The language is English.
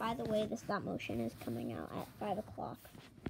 by the way, the stop motion is coming out at 5 o'clock.